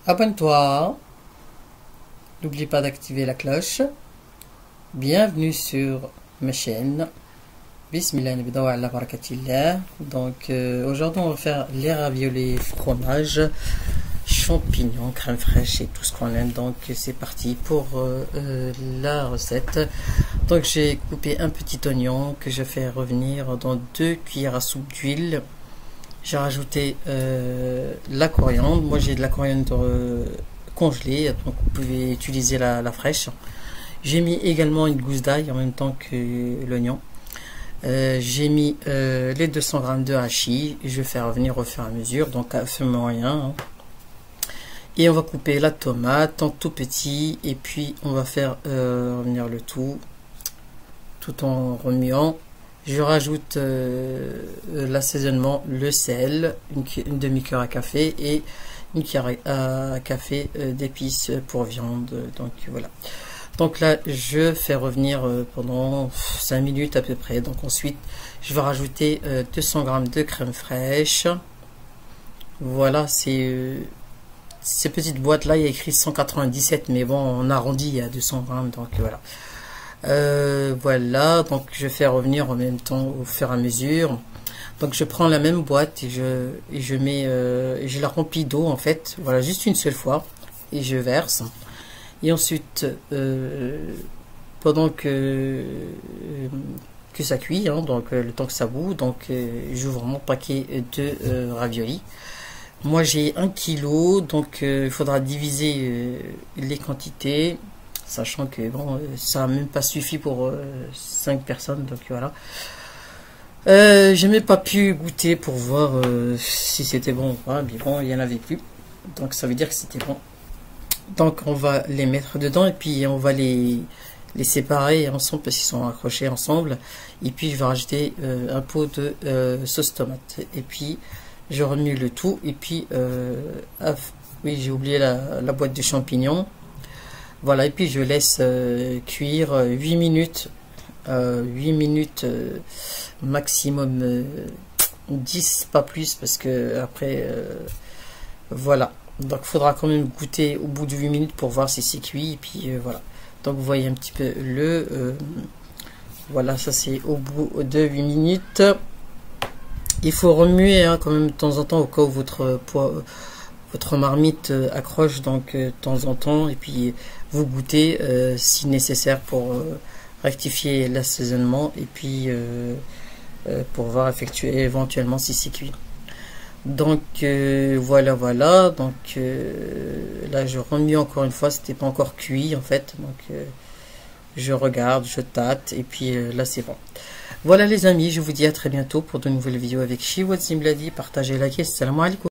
abonne-toi, n'oublie pas d'activer la cloche. Bienvenue sur ma chaîne. Bismillah nabda ala barakatillah. Donc aujourd'hui on va faire les raviolis fromage, champignons, crème fraîche et tout ce qu'on aime. Donc c'est parti pour la recette. Donc j'ai coupé un petit oignon que je fais revenir dans 2 cuillères à soupe d'huile. J'ai rajouté la coriandre. Moi j'ai de la coriandre congelée, donc vous pouvez utiliser la fraîche. J'ai mis également une gousse d'ail en même temps que l'oignon. J'ai mis les 200 g de hachis. Je vais faire revenir au fur et à mesure, donc à feu moyen. Et on va couper la tomate en tout petit, et puis on va faire revenir le tout en remuant. Je rajoute l'assaisonnement, le sel, une demi-cuillère à café et une cuillère à café d'épices pour viande. Donc voilà. Donc là, je fais revenir pendant 5 minutes à peu près. Donc ensuite, je vais rajouter 200 g de crème fraîche. Voilà, c'est ces petites boîtes là, il y a écrit 197, mais bon, on arrondit à 200 g. Donc voilà. Voilà, donc je fais revenir en même temps au fur et à mesure. Donc je prends la même boîte et je mets je la remplis d'eau en fait, voilà, juste une seule fois, et je verse. Et ensuite pendant que ça cuit, hein, donc le temps que ça bout, donc j'ouvre mon paquet de raviolis. Moi j'ai 1 kg, donc il faudra diviser les quantités, sachant que bon, ça n'a même pas suffi pour 5 personnes, donc voilà. J'ai même pas pu goûter pour voir si c'était bon ou pas, mais bon, il n'y en avait plus, donc ça veut dire que c'était bon. Donc on va les mettre dedans et puis on va les séparer ensemble parce qu'ils sont accrochés ensemble. Et puis je vais rajouter un pot de sauce tomate, et puis je remue le tout. Et puis oui, j'ai oublié la boîte de champignons. Voilà, et puis je laisse cuire 8 minutes, 8 minutes maximum, 10, pas plus, parce que après voilà. Donc il faudra quand même goûter au bout de 8 minutes pour voir si c'est cuit. Et puis voilà. Donc vous voyez un petit peu voilà, ça c'est au bout de 8 minutes. Il faut remuer hein, quand même de temps en temps, au cas où votre marmite accroche, donc de temps en temps. Et puis vous goûtez si nécessaire pour rectifier l'assaisonnement, et puis pour voir effectuer éventuellement si c'est cuit. Donc voilà, donc là je remue encore une fois, c'était pas encore cuit en fait, donc je regarde, je tâte, et puis là c'est bon. Voilà les amis, je vous dis à très bientôt pour de nouvelles vidéos avec Chiwad Zimbladi. Partagez, likez, salam alaikum.